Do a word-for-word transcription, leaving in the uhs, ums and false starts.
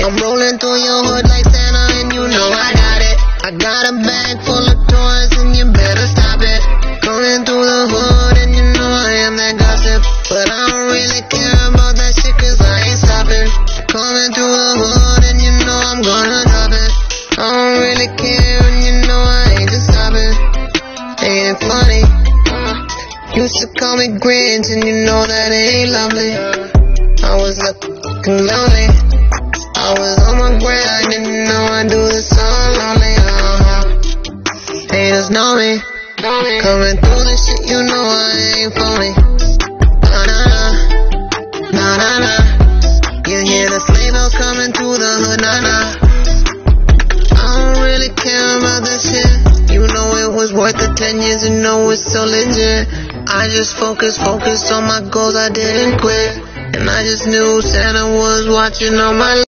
I'm rolling through your hood like Santa, and you know I got it. I got a bag full of toys, and you better stop it. Coming through the hood, and you know I am that gossip. But I don't really care about that shit, cause I ain't stopping. Coming through the hood, and you know I'm gonna drop it. I don't really care, and you know I ain't just stopping. Ain't it funny? Used to call me Grinch, and you know that ain't lovely. I was looking lonely. I was on my grind, and you know I do this so lonely. Uh-huh. Haters know me. Coming through this shit, you know I ain't phony. Nah, nah, nah. Nah, nah, nah. You hear the sleigh bells coming through the hood, nah, nah. I don't really care about that shit. You know it was worth the ten years, you know it's so legit. I just focus, focused on my goals, I didn't quit. And I just knew Santa was watching all my